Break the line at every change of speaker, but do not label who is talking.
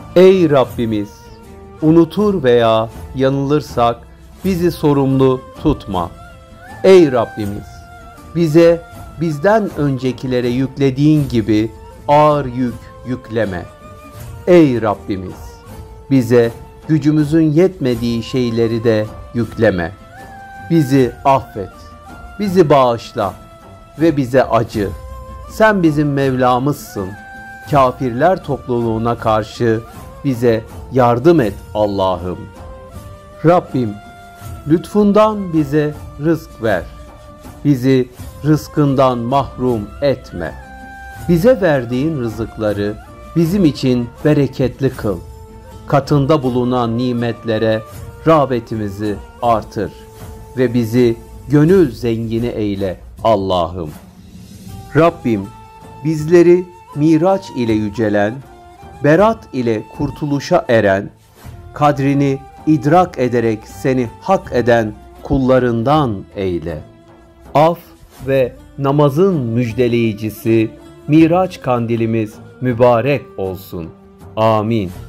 Ey Rabbimiz! Unutur veya yanılırsak bizi sorumlu tutma. Ey Rabbimiz! Bize bizden öncekilere yüklediğin gibi ağır yük yükleme. Ey Rabbimiz! Bize gücümüzün yetmediği şeyleri de yükleme. Bizi affet, bizi bağışla ve bize acı. Sen bizim Mevlamızsın. Kafirler topluluğuna karşı bize yardım et Allah'ım. Rabbim, lütfundan bize rızk ver. Bizi rızkından mahrum etme. Bize verdiğin rızıkları bizim için bereketli kıl. Katında bulunan nimetlere rağbetimizi artır ve bizi gönül zengini eyle Allah'ım. Rabbim, bizleri Miraç ile yücelen, berat ile kurtuluşa eren, kadrini idrak ederek seni hak eden kullarından eyle. Af ve namazın müjdeleyicisi Miraç kandilimiz mübarek olsun. Amin.